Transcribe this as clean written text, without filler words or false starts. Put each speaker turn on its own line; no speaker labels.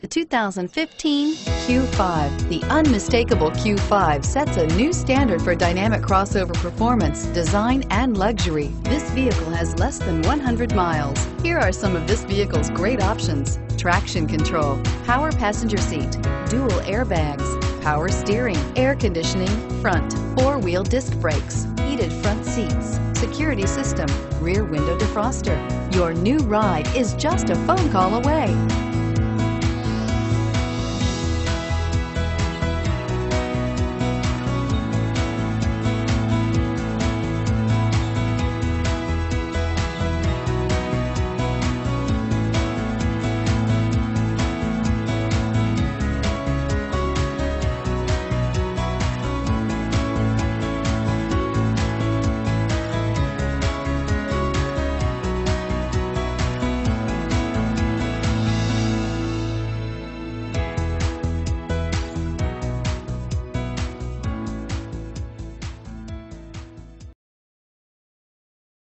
2015 Q5. The unmistakable Q5 sets a new standard for dynamic crossover performance, design, and luxury. This vehicle has less than 100 miles. Here are some of this vehicle's great options: traction control, power passenger seat, dual airbags, power steering, air conditioning, front, four-wheel disc brakes, heated front seats, security system, rear window defroster. Your new ride is just a phone call away.